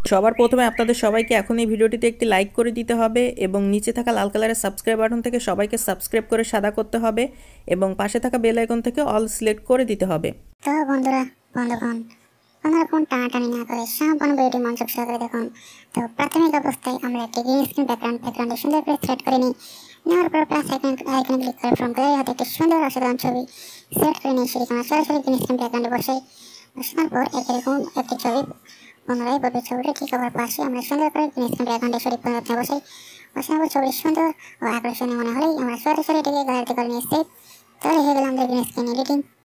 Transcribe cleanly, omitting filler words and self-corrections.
সবার প্রথমে আপনাদের সবাইকে এখন এই ভিডিওটিতে একটি লাইক করে দিতে হবে এবং নিচে থাকা লাল কালারের সাবস্ক্রাইব বাটন থেকে সবাইকে সাবস্ক্রাইব করে সাদা করতে হবে এবং পাশে থাকা বেল আইকন থেকে অল সিলেক্ট করে দিতে হবে। তো বন্ধুগণ ফোন টানাটানি না করে সম্পূর্ণ ভিডিওটি মনোযোগ সহকারে দেখুন। তো প্রাথমিক অবস্থায় আমরা একটি গ্রিন স্ক্রিন ব্যাকগ্রাউন্ডে সুন্দর করে সেট করে নিই। নেওয়ার পর প্লাস আইকনে ক্লিক করে ফ্রম গ্যালারি হাতে একটি সুন্দর অসাধারণ ছবি সেট করে নিয়ে সেখানে সরাসরি গ্রিন স্ক্রিন ব্যাকগ্রাউন্ডে বসানোর পর এরকম একটি ছবি পুনরায় বলবে। ছবিটা ঠিক আবার পাশে আমরা সুন্দর করে গ্রিন স্ক্রিন ব্যাকগ্রাউন্ডে সঠিক পুনরায় বসানোর পর ছবিটি সুন্দর ও আকর্ষণীয় মনে হলেই আমরা সরাসরি এটিকে গ্যালারিতে করে নিয়ে সেভ। তাহলে হয়ে গেল আমাদের গ্রিন স্ক্রিন এডিটিং।